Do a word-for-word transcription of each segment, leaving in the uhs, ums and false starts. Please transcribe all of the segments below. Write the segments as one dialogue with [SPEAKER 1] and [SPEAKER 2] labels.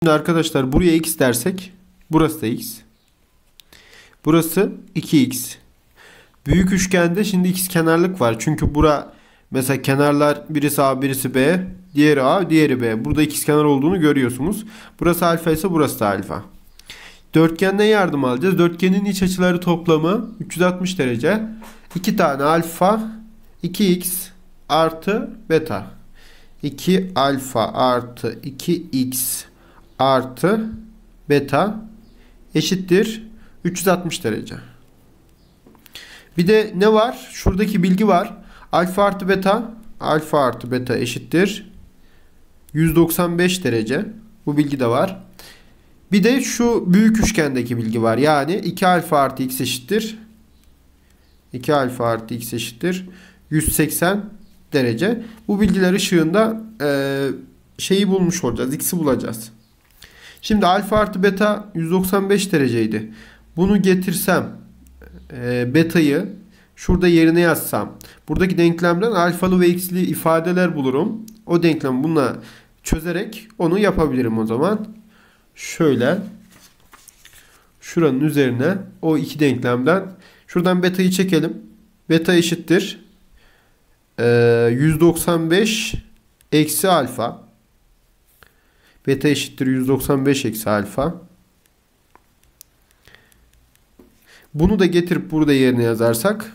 [SPEAKER 1] Şimdi arkadaşlar buraya x dersek burası da x. Burası iki x. Büyük üçgende şimdi ikizkenarlık var. Çünkü bura mesela kenarlar birisi A birisi B, diğeri A diğeri B. Burada ikizkenar olduğunu görüyorsunuz. Burası alfa ise burası da alfa. Dörtgenden yardım alacağız. Dörtgenin iç açıları toplamı üç yüz altmış derece. iki tane alfa iki x artı beta. iki alfa artı iki x artı beta eşittir üç yüz altmış derece. Bir de ne var? Şuradaki bilgi var. Alfa artı beta, alfa artı beta eşittir yüz doksan beş derece. Bu bilgi de var. Bir de şu büyük üçgendeki bilgi var. Yani iki alfa artı x eşittir iki alfa artı x eşittir yüz seksen derece. Bu bilgiler ışığında e, şeyi bulmuş olacağız. X'i bulacağız. Şimdi alfa artı beta yüz doksan beş dereceydi. Bunu getirsem e, beta'yı şurada yerine yazsam, buradaki denklemden alfalı ve x'li ifadeler bulurum. O denklemi bununla çözerek onu yapabilirim o zaman. Şöyle şuranın üzerine o iki denklemden şuradan beta'yı çekelim. Beta eşittir e, yüz doksan beş eksi alfa. Beta eşittir yüz doksan beş eksi alfa. Bunu da getirip burada yerine yazarsak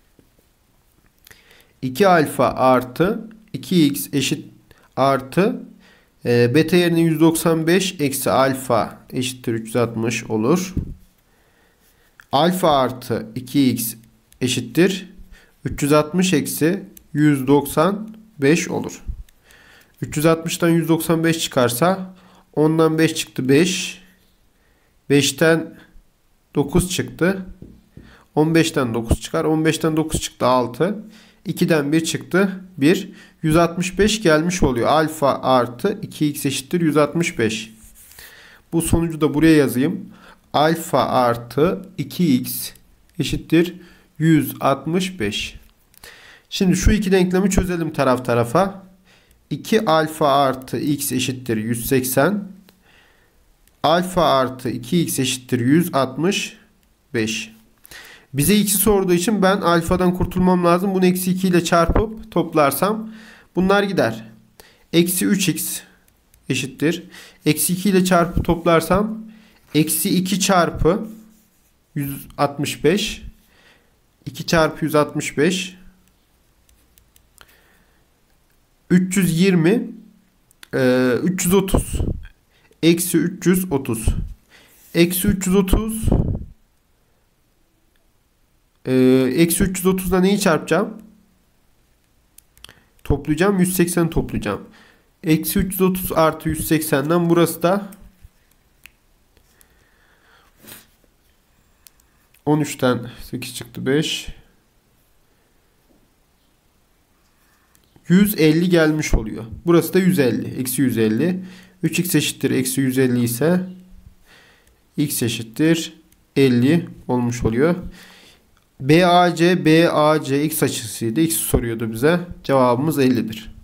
[SPEAKER 1] iki alfa artı iki x eşit artı e, beta yerine yüz doksan beş eksi alfa eşittir üç yüz altmış olur. Alfa artı iki x eşittir üç yüz altmış eksi yüz doksan beş olur. üç yüz altmıştan yüz doksan beş çıkarsa ondan beş çıktı beş. beşten dokuz çıktı. on beşten dokuz çıkar. on beşten dokuz çıktı altı. iki'den bir çıktı bir. yüz altmış beş gelmiş oluyor. Alfa artı iki x eşittir yüz altmış beş. Bu sonucu da buraya yazayım. Alfa artı iki x eşittir yüz altmış beş. Şimdi şu iki denklemi çözelim taraf tarafa. iki alfa artı x eşittir yüz seksen. Alfa artı iki x eşittir yüz altmış beş. Bize x'i sorduğu için ben alfadan kurtulmam lazım. Bunu eksi iki ile çarpıp toplarsam bunlar gider. Eksi üç x eşittir. Eksi iki ile çarpıp toplarsam eksi iki çarpı yüz altmış beş. iki çarpı yüz altmış beş. üç yüz yirmi. E, üç yüz otuz. Eksi üç yüz otuz. Eksi üç yüz otuz. Ee, eksi üç yüz otuzla neyi çarpacağım? Toplayacağım. yüz seksen toplayacağım. Eksi üç yüz otuz artı yüz seksenden burası da on üçten sekiz çıktı beş. yüz elli gelmiş oluyor. Burası da yüz elli. Eksi yüz elli. üç x eşittir eksi yüz elli ise x eşittir elli olmuş oluyor. B A C, B A C x açısıydı. X soruyordu bize. Cevabımız elli'dir.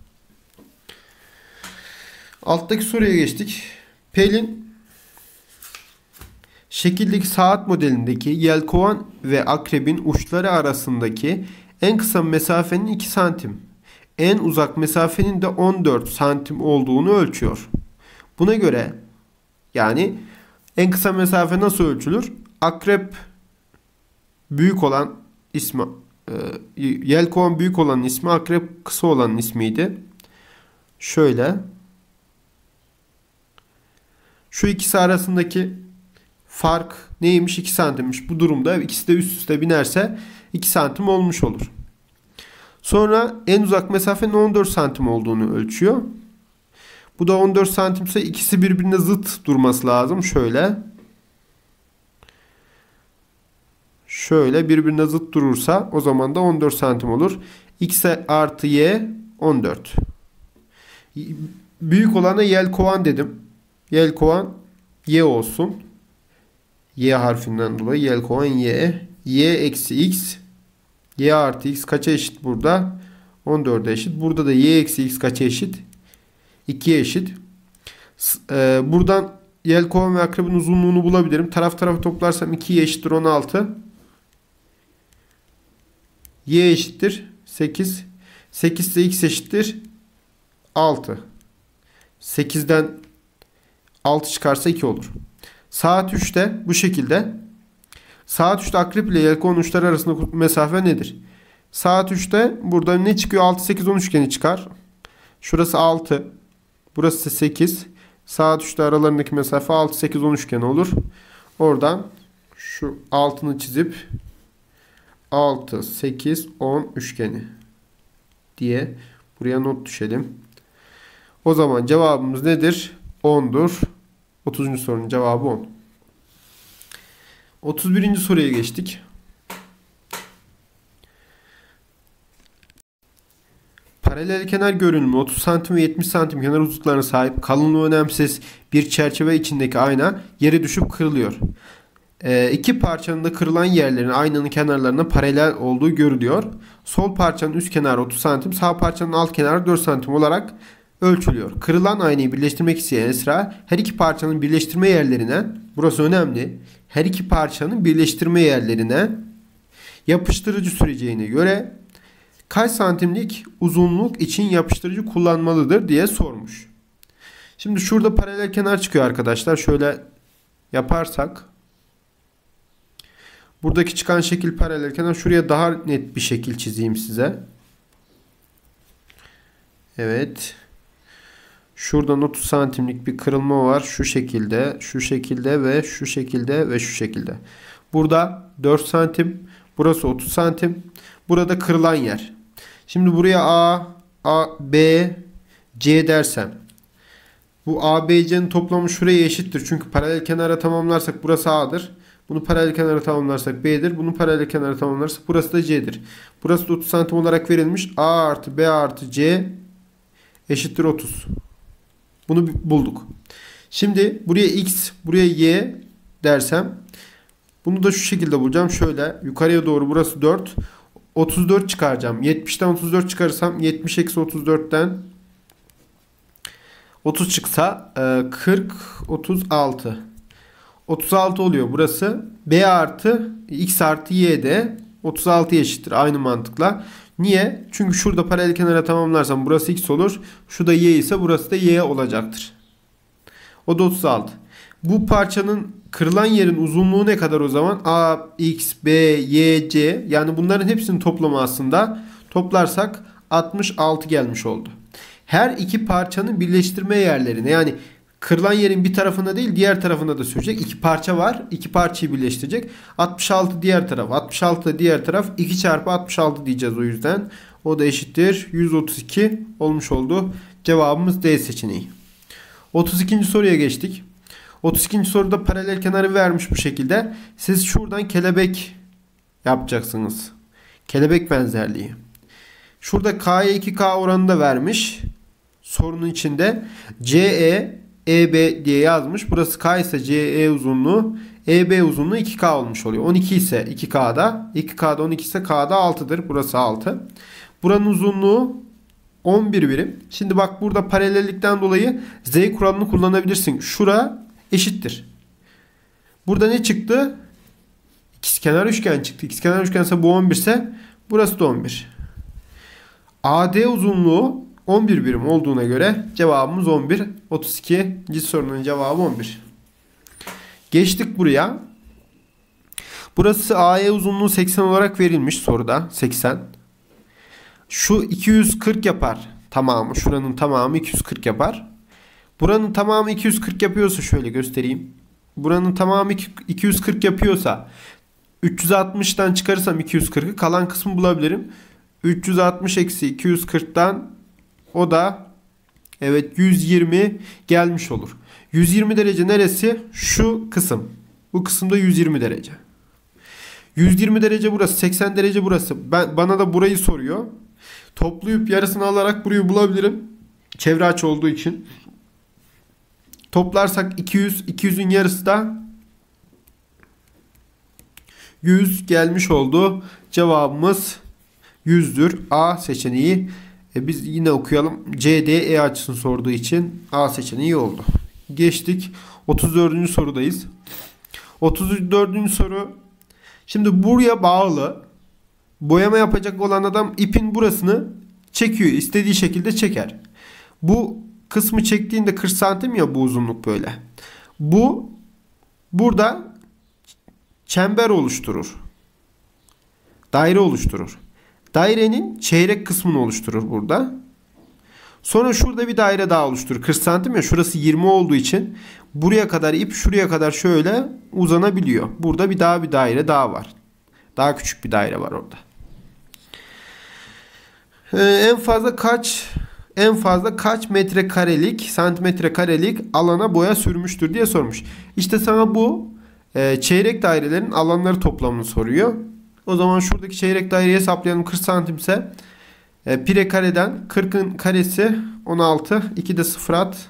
[SPEAKER 1] Alttaki soruya geçtik. Pelin şekildeki saat modelindeki yelkovan ve akrebin uçları arasındaki en kısa mesafenin iki santim, en uzak mesafenin de on dört santim olduğunu ölçüyor. Buna göre yani en kısa mesafe nasıl ölçülür? Akrep büyük olan ismi, e, yelkovan büyük olan ismi, akrep kısa olan ismiydi. Şöyle. Şu ikisi arasındaki fark neymiş? iki santimmiş. Bu durumda ikisi de üst üste binerse iki santim olmuş olur. Sonra en uzak mesafenin on dört santim olduğunu ölçüyor. Bu da on dört santimse ikisi birbirine zıt durması lazım. Şöyle. Şöyle birbirine zıt durursa o zaman da on dört santim olur. X artı y on dört. Büyük olana yelkovan dedim. Yelkovan y olsun. Y harfinden dolayı yelkovan y. Y eksi x. Y artı x kaça eşit burada? on dört'e eşit. Burada da y eksi x kaça eşit? iki'ye eşit. Buradan yelkovan ve akrebin uzunluğunu bulabilirim. Taraf tarafa toplarsam iki y eşittir on altı. Y eşittir sekiz. sekiz ise x eşittir altı. sekizden altı çıkarsa iki olur. Saat üçte bu şekilde. Saat üçte akrep ile yelkovan uçları arasındaki mesafe nedir? Saat üçte burada ne çıkıyor? altı, sekiz, on üçgeni çıkar. Şurası altı. Burası sekiz. Saat üçte aralarındaki mesafe altı, sekiz, on üçgeni olur. Oradan şu altını çizip altı, sekiz, on üçgeni diye buraya not düşelim. O zaman cevabımız nedir? on'dur. otuzuncu sorunun cevabı on. otuz birinci soruya geçtik. Paralel kenar görünümü otuz santim ve yetmiş santim kenar uzunluklarına sahip, kalınlığı önemsiz bir çerçeve içindeki ayna yere düşüp kırılıyor. E, iki parçanın da kırılan yerlerin aynanın kenarlarına paralel olduğu görülüyor. Sol parçanın üst kenarı otuz santim, sağ parçanın alt kenarı dört santim olarak ölçülüyor. Kırılan aynayı birleştirmek isteyen Esra her iki parçanın birleştirme yerlerine, burası önemli, her iki parçanın birleştirme yerlerine yapıştırıcı süreceğine göre kaç santimlik uzunluk için yapıştırıcı kullanmalıdır diye sormuş. Şimdi şurada paralel kenar çıkıyor arkadaşlar. Şöyle yaparsak buradaki çıkan şekil paralel kenar. Şuraya daha net bir şekil çizeyim size. Evet. Şuradan otuz santimlik bir kırılma var. Şu şekilde, şu şekilde ve şu şekilde ve şu şekilde. Burada dört santim. Burası otuz santim. Burada kırılan yer. Şimdi buraya A, A, B, C dersem. Bu A, B, C'nin toplamı şuraya eşittir. Çünkü paralel kenara tamamlarsak burası A'dır. Bunu paralel kenara tamamlarsak B'dir. Bunu paralel kenara tamamlarsak burası da C'dir. Burası da otuz santim olarak verilmiş. A artı B artı C eşittir otuz. Bunu bulduk. Şimdi buraya X, buraya Y dersem bunu da şu şekilde bulacağım. Şöyle yukarıya doğru burası dört. otuz dört çıkaracağım. yetmişten otuz dört çıkarırsam yetmiş eksi otuz dörtten otuz çıksa kırk, otuz altı. otuz altı oluyor burası. B artı X artı Y de otuz altı eşittir. Aynı mantıkla. Niye? Çünkü şurada paralel kenara tamamlarsam burası X olur. Şu da Y ise burası da Y olacaktır. O da otuz altı. Bu parçanın kırılan yerin uzunluğu ne kadar o zaman? A, X, B, Y, C. Yani bunların hepsinin toplamı aslında toplarsak altmış altı gelmiş oldu. Her iki parçanın birleştirme yerlerine, yani kırılan yerin bir tarafında değil diğer tarafında da sürecek. İki parça var. İki parçayı birleştirecek. altmış altı diğer taraf. altmış altı da diğer taraf. iki çarpı altmış altı diyeceğiz o yüzden. O da eşittir yüz otuz iki olmuş oldu. Cevabımız D seçeneği. otuz ikinci soruya geçtik. otuz ikinci soruda paralel kenarı vermiş bu şekilde. Siz şuradan kelebek yapacaksınız. Kelebek benzerliği. Şurada K'ya iki K oranında vermiş. Sorunun içinde C E E B diye yazmış. Burası K ise C E uzunluğu, E B uzunluğu iki K olmuş oluyor. on iki ise iki K'da, iki K'da on iki ise K'da altıdır. Burası altı. Buranın uzunluğu on bir birim. Şimdi bak burada paralellikten dolayı Z kuralını kullanabilirsin. Şura eşittir. Burada ne çıktı? İkizkenar üçgen çıktı. İkizkenar üçgen ise bu on bir ise burası da on bir. A D uzunluğu on bir birim olduğuna göre cevabımız on bir. otuz ikinci sorunun cevabı on bir. Geçtik buraya. Burası A E uzunluğu seksen olarak verilmiş soruda. seksen. Şu iki yüz kırk yapar. Tamamı. Şuranın tamamı iki yüz kırk yapar. Buranın tamamı iki yüz kırk yapıyorsa şöyle göstereyim. Buranın tamamı iki yüz kırk yapıyorsa üç yüz altmıştan çıkarırsam iki yüz kırkı kalan kısmı bulabilirim. üç yüz altmış eksi iki yüz kırktan o da evet yüz yirmi gelmiş olur. yüz yirmi derece neresi? Şu kısım. Bu kısımda yüz yirmi derece. yüz yirmi derece burası. seksen derece burası. Ben, bana da burayı soruyor. Toplayıp yarısını alarak burayı bulabilirim. Çevre açı olduğu için. Toplarsak iki yüz. iki yüzün yarısı da yüz gelmiş oldu. Cevabımız yüzdür. A seçeneği. E biz yine okuyalım. C D E açısını sorduğu için A seçeneği oldu. Geçtik otuz dördüncü sorudayız. otuz dördüncü soru. Şimdi buraya bağlı boyama yapacak olan adam ipin burasını çekiyor. İstediği şekilde çeker. Bu kısmı çektiğinde kırk santim ya, bu uzunluk böyle. Bu burada çember oluşturur. Daire oluşturur. Dairenin çeyrek kısmını oluşturur burada. Sonra şurada bir daire daha oluşturur. kırk santim ya, şurası yirmi olduğu için buraya kadar ip şuraya kadar şöyle uzanabiliyor. Burada bir daha bir daire daha var. Daha küçük bir daire var orada. Ee, en fazla kaç en fazla kaç metrekarelik, santimetre karelik alana boya sürmüştür diye sormuş. İşte sana bu e, çeyrek dairelerin alanları toplamını soruyor. O zaman şuradaki çeyrek daireyi hesaplayalım. kırk santimse e, pi kareden kırkın karesi on altı. iki de sıfır at.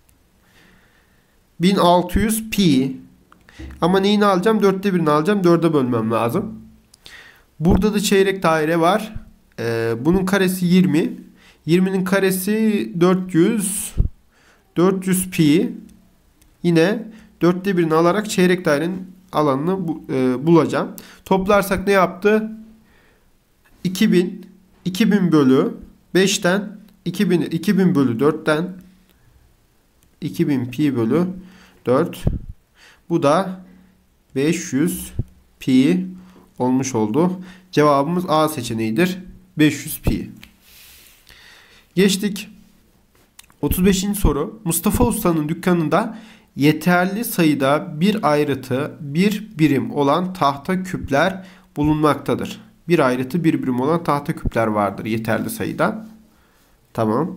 [SPEAKER 1] bin altı yüz pi. Ama neyini alacağım? dörtte birini alacağım. dörde bölmem lazım. Burada da çeyrek daire var. E, bunun karesi yirmi. yirminin karesi dört yüz. dört yüz pi. Yine dörtte birini alarak çeyrek dairenin alanını bu, e, bulacağım. Toplarsak ne yaptı? iki bin. iki bin bölü beşten iki bin, iki bin bölü dörtten iki bin pi bölü dört. Bu da beş yüz pi olmuş oldu. Cevabımız A seçeneğidir. beş yüz pi. Geçtik. otuz beşinci soru. Mustafa Usta'nın dükkanında yeterli sayıda bir ayrıtı bir birim olan tahta küpler bulunmaktadır. Bir ayrıtı bir birim olan tahta küpler vardır yeterli sayıda. Tamam.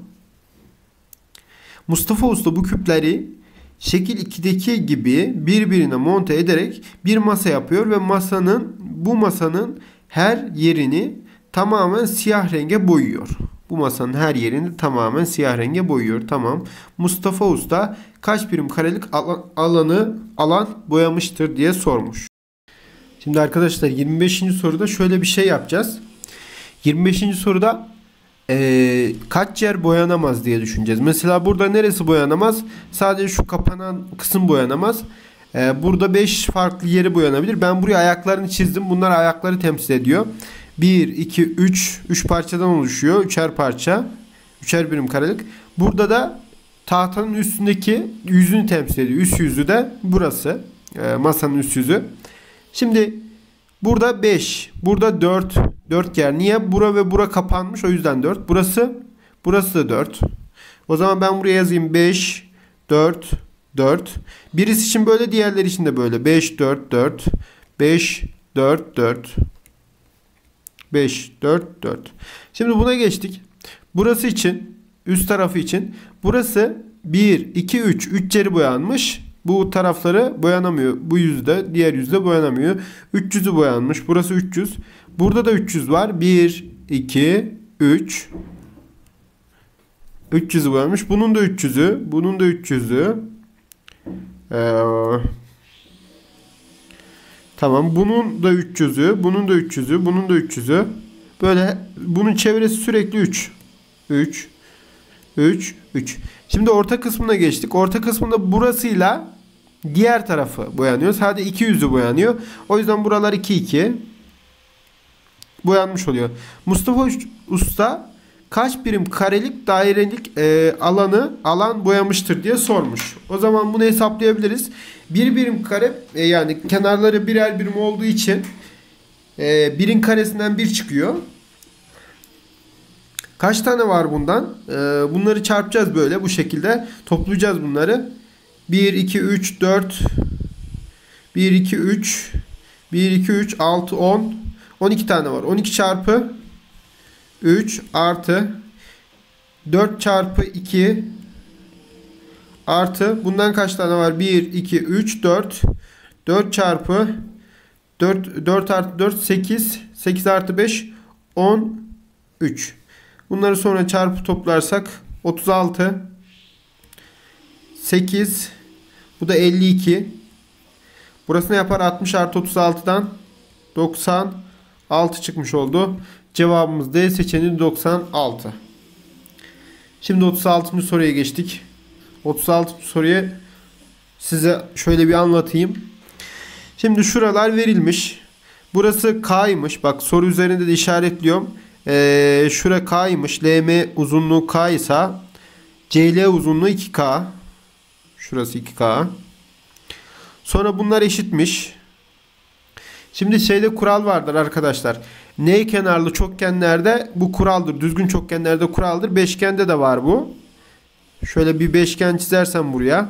[SPEAKER 1] Mustafa Usta bu küpleri şekil ikideki gibi birbirine monte ederek bir masa yapıyor ve masanın bu masanın her yerini tamamen siyah renge boyuyor. Bu masanın her yerini tamamen siyah renge boyuyor. Tamam. Mustafa Usta kaç birim karelik alan, alanı alan boyamıştır diye sormuş. Şimdi arkadaşlar yirmi beşinci soruda şöyle bir şey yapacağız. yirmi beşinci soruda ee, kaç yer boyanamaz diye düşüneceğiz. Mesela burada neresi boyanamaz? Sadece şu kapanan kısım boyanamaz. Ee, burada beş farklı yeri boyanabilir. Ben buraya ayaklarını çizdim. Bunlar ayakları temsil ediyor. bir, iki, üç. üç parçadan oluşuyor. üçer parça. üçer birim karelik. Burada da tahtanın üstündeki yüzünü temsil ediyor. Üst yüzü de burası. Ee, masanın üst yüzü. Şimdi burada beş. Burada dört. dört yer. Niye? Bura ve bura kapanmış. O yüzden dört. Burası. Burası da dört. O zaman ben buraya yazayım. beş, dört, dört. Birisi için böyle, diğerleri için de böyle. beş, dört, dört. beş, dört, dört. beş, dört, dört. Şimdi buna geçtik. Burası için, üst tarafı için. Burası bir, iki, üç. üç yeri boyanmış. Bu tarafları boyanamıyor. Bu yüzde, diğer yüzde boyanamıyor. üç yüzü boyanmış. Burası üç yüz. Burada da üç yüz var. bir, iki, üç. üç yüzü boyanmış. Bunun da üç yüzü. Bunun da üç yüzü. Ee, tamam. Bunun da üç yüzü. Bunun da üç yüzü. Bunun da üç yüzü. Böyle bunun çevresi sürekli üç. üç. üç. üç. Şimdi orta kısmına geçtik. Orta kısmında burasıyla diğer tarafı boyanıyor. Sadece iki yüzü boyanıyor. O yüzden buralar iki, iki. Boyanmış oluyor. Mustafa Usta kaç birim karelik dairelik e, alanı alan boyamıştır diye sormuş. O zaman bunu hesaplayabiliriz. Bir birim kare e, yani kenarları birer birim olduğu için e, birin karesinden bir çıkıyor. Kaç tane var bundan? Ee, bunları çarpacağız böyle bu şekilde. Toplayacağız bunları. bir, iki, üç, dört. bir, iki, üç. bir, iki, üç, altı, on. on iki tane var. on iki çarpı üç artı dört çarpı iki artı bundan kaç tane var? bir, iki, üç, dört. dört çarpı dört, dört artı dört, sekiz. sekiz artı beş, on üç. Bunları sonra çarpı toplarsak otuz altı, sekiz, bu da elli iki. Burası ne yapar? altmış artı otuz altıdan doksan altı çıkmış oldu. Cevabımız D seçeneği doksan altı. Şimdi otuz altıncı soruya geçtik. otuz altıncı soruya size şöyle bir anlatayım. Şimdi şuralar verilmiş. Burası K'ymış. Bak soru üzerinde de işaretliyorum. Ee, şura K'ymış. L M uzunluğu K ise C L uzunluğu iki K. Şurası iki K. Sonra bunlar eşitmiş. Şimdi şeyde kural vardır arkadaşlar. N kenarlı çokgenlerde bu kuraldır. Düzgün çokgenlerde kuraldır. Beşgende de var bu. Şöyle bir beşgen çizersem buraya.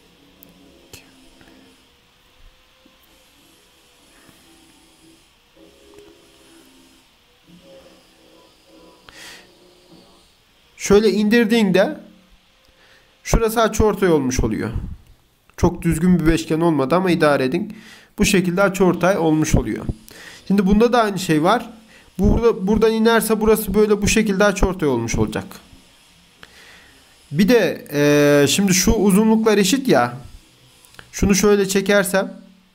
[SPEAKER 1] Şöyle indirdiğinde şurası açıortay olmuş oluyor. Çok düzgün bir beşgen olmadı ama idare edin. Bu şekilde açıortay olmuş oluyor. Şimdi bunda da aynı şey var. Burada, buradan inerse burası böyle bu şekilde açıortay olmuş olacak. Bir de e, şimdi şu uzunluklar eşit ya. Şunu şöyle çekersem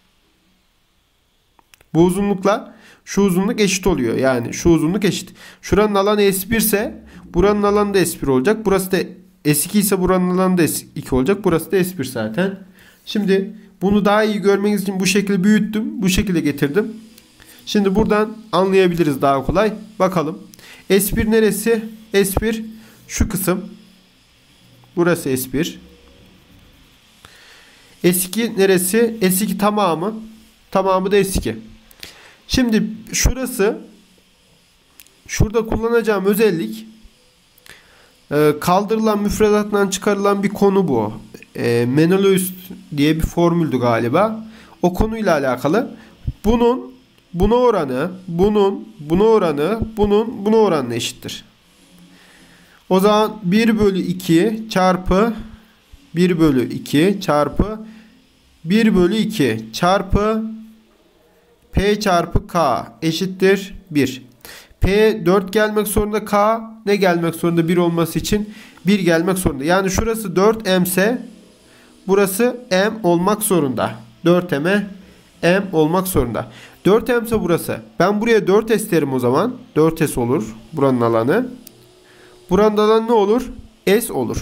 [SPEAKER 1] bu uzunlukla şu uzunluk eşit oluyor. Yani şu uzunluk eşit. Şuranın alanı S bir ise buranın alanı da S bir olacak. Burası da S iki ise buranın alanı da S iki olacak. Burası da S bir zaten. Şimdi bunu daha iyi görmeniz için bu şekilde büyüttüm. Bu şekilde getirdim. Şimdi buradan anlayabiliriz daha kolay. Bakalım. S bir neresi? S bir şu kısım. Burası S bir. S iki neresi? S iki tamamı. Tamamı da S iki. Şimdi şurası, şurada kullanacağım özellik kaldırılan müfredattan çıkarılan bir konu bu. E, Menelaus diye bir formüldü galiba. O konuyla alakalı. Bunun buna oranı, bunun buna oranı, bunun buna oranına eşittir. O zaman bir bölü iki çarpı bir bölü iki çarpı bir bölü iki çarpı P çarpı K eşittir bir. P dört gelmek zorunda, K ne gelmek zorunda? bir olması için bir gelmek zorunda. Yani şurası dört M ise burası M olmak zorunda. dört M'e M olmak zorunda. dört M ise burası. Ben buraya dört S derim o zaman. dört S olur buranın alanı. Buranın alanı ne olur? S olur.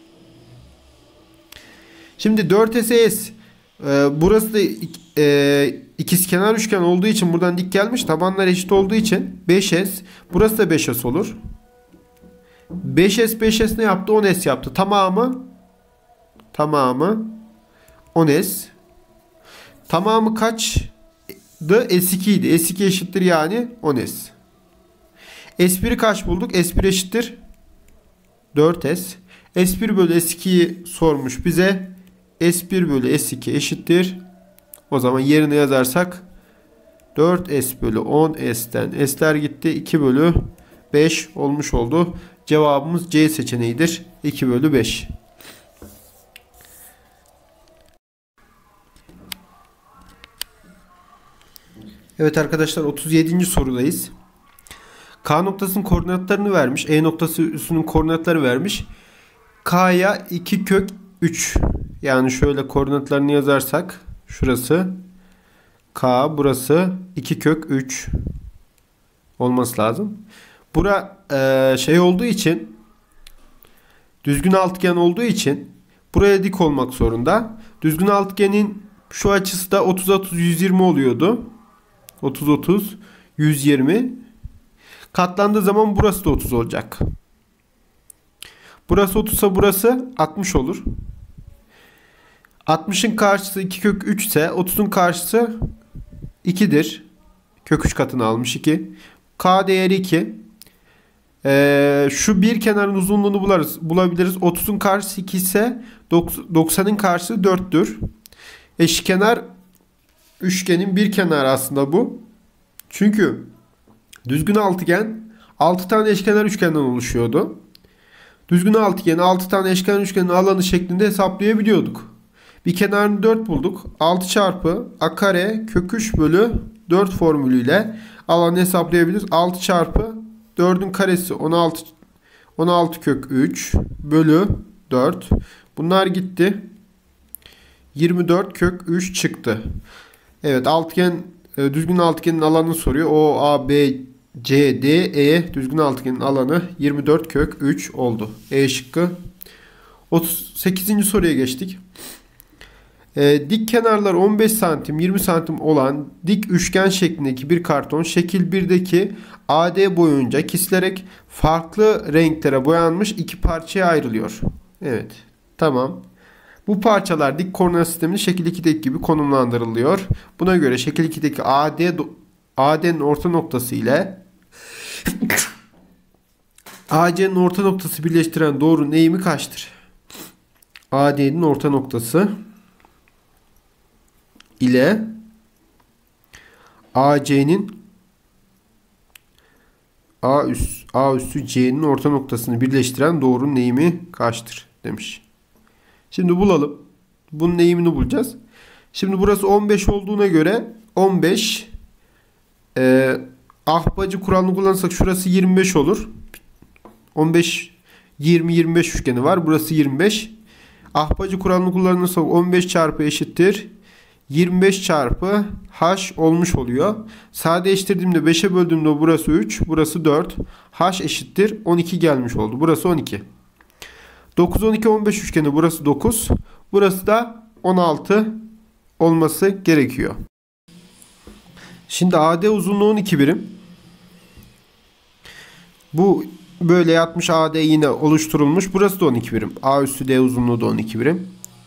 [SPEAKER 1] Şimdi dört S S. Ee, burası da e, ikizkenar üçgen olduğu için buradan dik gelmiş. Tabanlar eşit olduğu için beş S. Burası da beş S olur. beş S beş S ne yaptı? on S yaptı. Tamamı tamamı on S. Tamamı kaçtı? S iki idi. S iki eşittir yani on S. S bir'i kaç bulduk? S bir eşittir dört S. S bir bölü S iki'yi sormuş bize. S bir bölü S iki eşittir. O zaman yerine yazarsak dört S bölü on S'ten S'ler gitti. iki bölü beş olmuş oldu. Cevabımız C seçeneğidir. iki bölü beş. Evet arkadaşlar, otuz yedinci sorudayız. K noktasının koordinatlarını vermiş. E noktası üssünün koordinatları vermiş. K'ya iki kök üç. Yani şöyle koordinatlarını yazarsak şurası K, burası iki kök üç olması lazım. Bura e, şey olduğu için, düzgün altıgen olduğu için buraya dik olmak zorunda. Düzgün altıgenin şu açısı da otuz otuz yüz yirmi oluyordu. otuz otuz yüz yirmi. Katlandığı zaman burası da otuz olacak. Burası otuz ise burası altmış olur. altmışın karşısı iki kök üç ise otuzun karşısı iki'dir. Kök üç katını almış iki. K değeri iki. Ee, şu bir kenarın uzunluğunu bularız, bulabiliriz. otuzun karşısı iki ise doksanın karşısı dört'tür. Eşkenar üçgenin bir kenarı aslında bu. Çünkü düzgün altıgen altı tane eşkenar üçgenden oluşuyordu. Düzgün altıgeni altı tane eşkenar üçgenin alanı şeklinde hesaplayabiliyorduk. Bir kenarını dört bulduk. altı çarpı a kare kök üç bölü dört formülüyle alanı hesaplayabiliriz. altı çarpı dört'ün karesi on altı on altı kök üç bölü dört. Bunlar gitti. yirmi dört kök üç çıktı. Evet, altıgen düzgün altıgenin alanını soruyor. O A B C D E düzgün altıgenin alanı yirmi dört kök üç oldu. E şıkkı. otuz sekizinci soruya geçtik. E, dik kenarlar on beş santim yirmi santim olan dik üçgen şeklindeki bir karton şekil birdeki A D boyunca kesilerek farklı renklere boyanmış iki parçaya ayrılıyor. Evet. Tamam. Bu parçalar dik koordinat sisteminde şekil ikideki gibi konumlandırılıyor. Buna göre şekil ikideki A D A D'nin orta noktası ile A C'nin orta noktası birleştiren doğrunun eğimi kaçtır? A D'nin orta noktası ile A C'nin A üst A üstü C'nin orta noktasını birleştiren doğrunun eğimi kaçtır demiş. Şimdi bulalım. Bunun eğimini bulacağız. Şimdi burası on beş olduğuna göre on beş e, ahbacı kuralını kullanırsak şurası yirmi beş olur. on beş yirmi yirmi beş üçgeni var. Burası yirmi beş. Ahbacı kuralını kullanırsak on beş çarpı eşittir yirmi beş çarpı h olmuş oluyor. Sadeleştirdiğimde beşe böldüğümde burası üç, burası dört. H eşittir on iki gelmiş oldu. Burası on iki. dokuz on iki on beş üçgeni burası dokuz. Burası da on altı olması gerekiyor. Şimdi A D uzunluğu on iki birim. Bu böyle yatmış A D yine oluşturulmuş. Burası da on iki birim. A üstü D uzunluğu da on iki birim.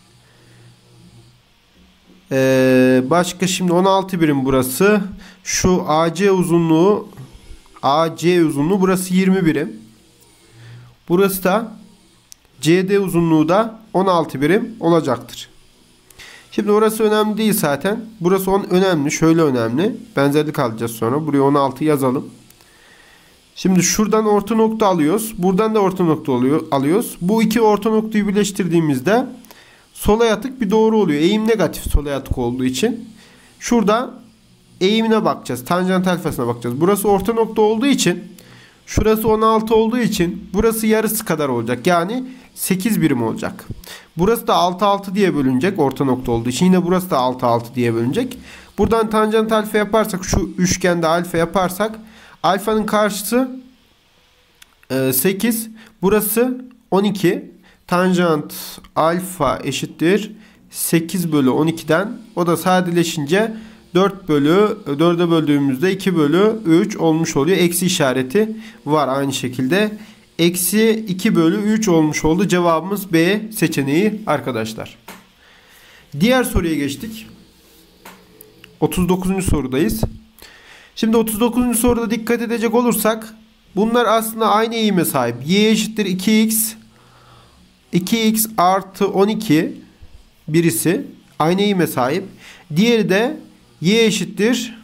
[SPEAKER 1] Ee, başka şimdi on altı birim burası. Şu A C uzunluğu A C uzunluğu burası yirmi birim. Burası da C D uzunluğu da on altı birim olacaktır. Şimdi orası önemli değil zaten. Burası on önemli. Şöyle önemli. Benzerlik alacağız sonra. Buraya on altı yazalım. Şimdi şuradan orta nokta alıyoruz. Buradan da orta nokta oluyor, alıyoruz. Bu iki orta noktayı birleştirdiğimizde sola yatık bir doğru oluyor. Eğim negatif sola yatık olduğu için. Şurada eğimine bakacağız. Tanjant alfasına bakacağız. Burası orta nokta olduğu için, şurası on altı olduğu için burası yarısı kadar olacak. Yani sekiz birim olacak. Burası da altı altı diye bölünecek orta nokta olduğu için. Yine burası da altı altı diye bölünecek. Buradan tanjant alfa yaparsak, şu üçgende alfa yaparsak, alfanın karşısı sekiz. Burası on iki. Tanjant alfa eşittir sekiz bölü on iki'den. O da sadeleşince dört bölü dörde böldüğümüzde iki bölü üç olmuş oluyor. Eksi işareti var aynı şekilde. Eksi iki bölü üç olmuş oldu. Cevabımız B seçeneği arkadaşlar. Diğer soruya geçtik. otuz dokuzuncu sorudayız. Şimdi otuz dokuzuncu soruda dikkat edecek olursak bunlar aslında aynı eğime sahip. Y eşittir iki x iki x artı on iki, birisi aynı eğime sahip. Diğeri de y eşittir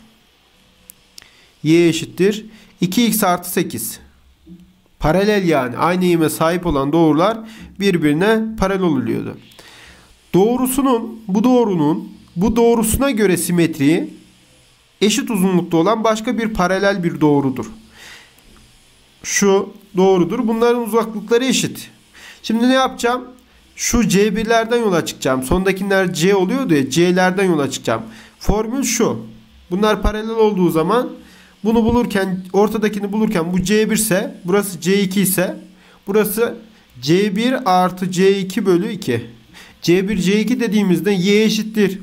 [SPEAKER 1] y eşittir iki x artı sekiz. Paralel, yani aynı eğime sahip olan doğrular birbirine paralel oluyordu. Doğrusunun bu doğrunun bu doğrusuna göre simetriği eşit uzunlukta olan başka bir paralel bir doğrudur. Şu doğrudur. Bunların uzaklıkları eşit. Şimdi ne yapacağım? Şu C bir'lerden yola çıkacağım. Sondakiler C oluyordu ya. C'lerden yola çıkacağım. Formül şu. Bunlar paralel olduğu zaman bunu bulurken, ortadakini bulurken bu C bir ise, burası C iki ise burası C bir artı C iki bölü iki. C bir C iki dediğimizde y eşittir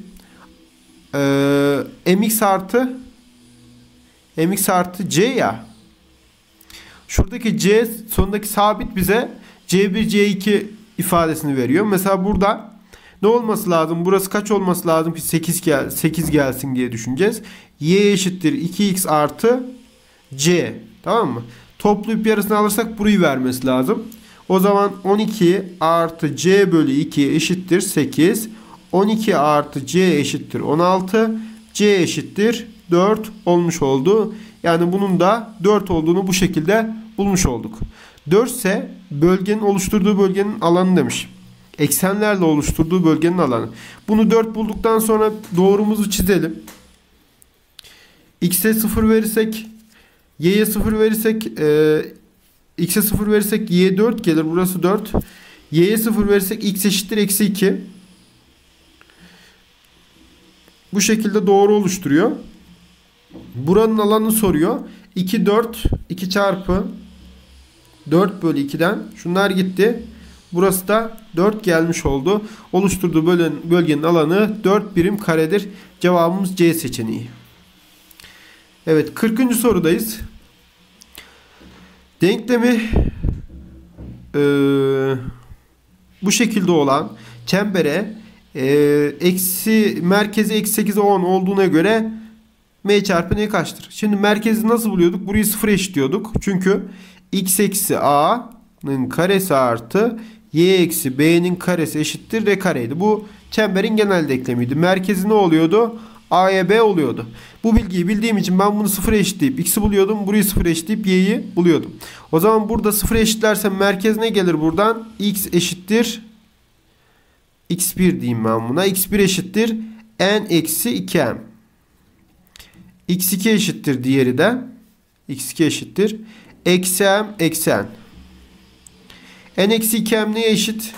[SPEAKER 1] Ee, mx artı mx artı c ya. Şuradaki c sondaki sabit bize C bir C iki ifadesini veriyor. Mesela burada ne olması lazım? Burası kaç olması lazım ki sekiz gel sekiz gelsin diye düşüneceğiz. Y eşittir iki x artı c. Tamam mı? Toplayıp yarısını alırsak burayı vermesi lazım. O zaman on iki artı c bölü iki eşittir sekiz. on iki artı c eşittir on altı. C eşittir dört olmuş oldu. Yani bunun da dört olduğunu bu şekilde bulmuş olduk. dört ise bölgenin oluşturduğu bölgenin alanı demiş. Eksenlerle oluşturduğu bölgenin alanı. Bunu dört bulduktan sonra doğrumuzu çizelim. X'e sıfır verirsek, y'ye sıfır verirsek, e, x'e sıfır verirsek y dört gelir. Burası dört. Y'ye sıfır verirsek x eşittir eksi iki. Bu şekilde doğru oluşturuyor. Buranın alanını soruyor. iki dört iki çarpı dört bölü iki'den şunlar gitti. Burası da dört gelmiş oldu. Oluşturduğu bölün, bölgenin alanı dört birim karedir. Cevabımız C seçeneği. Evet, kırkıncı sorudayız. Denklemi e, bu şekilde olan çembere e, eksi merkezi eksi sekize on olduğuna göre m çarpı n kaçtır? Şimdi merkezi nasıl buluyorduk? Burayı sıfır eşitliyorduk. Çünkü x eksi a'nın karesi artı y eksi b'nin karesi eşittir r kareydi. Bu çemberin genel denklemiydi. Merkezi ne oluyordu? A'ya B oluyordu. Bu bilgiyi bildiğim için ben bunu sıfır eşitleyip x'i buluyordum. Burayı sıfır eşitleyip y'yi buluyordum. O zaman burada sıfır eşitlersem merkez ne gelir buradan? X eşittir x bir diyeyim ben buna. x bir eşittir n eksi iki m. x iki eşittir diğeri de. x iki eşittir. Eksi m eksi n. n eksi iki m neye eşit?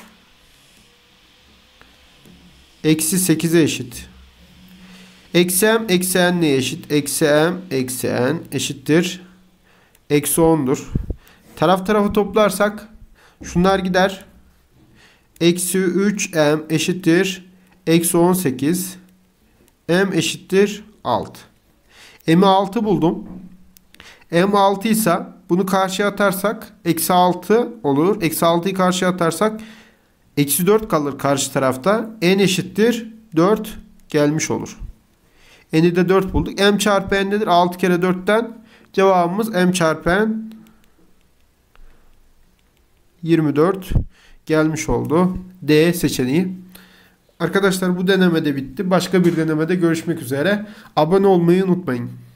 [SPEAKER 1] Eksi sekize eşit. Eksi m eksi n neye eşit? Eksi m eksi n eşittir. Eksi on'dur. Taraf tarafı toplarsak şunlar gider. Eksi üç m eşittir. Eksi on sekiz. M eşittir altı. M'i altı buldum. M altı ise bunu karşıya atarsak eksi altı olur. Eksi altıyı karşıya atarsak eksi dört kalır karşı tarafta. N eşittir dört gelmiş olur. N'i de dört bulduk. M çarpı n nedir? altı kere dört'ten cevabımız m çarpı n yirmi dört gelmiş oldu. D seçeneği. Arkadaşlar bu deneme de bitti. Başka bir denemede görüşmek üzere. Abone olmayı unutmayın.